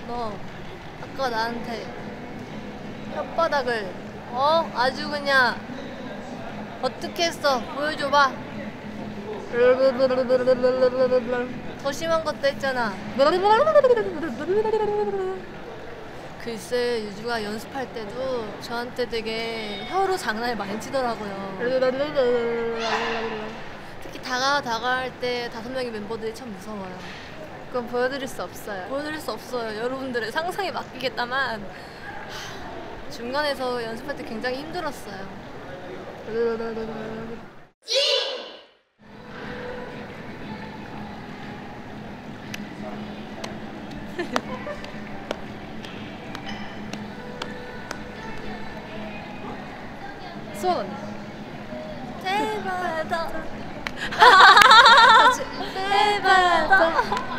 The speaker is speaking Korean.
너 아까 나한테 혓바닥을 아주 그냥 어떻게 했어? 보여줘봐. 더 심한 것도 했잖아. 글쎄 유주가 연습할 때도 저한테 되게 혀로 장난을 많이 치더라고요. 특히 다가할 때 5명의 멤버들이 참 무서워요. 그건 보여드릴 수 없어요. 보여드릴 수 없어요. 여러분들의 상상에 맡기겠다만 중간에서 연습할 때 굉장히 힘들었어요. 수원 언니. 제발 더 제발 더.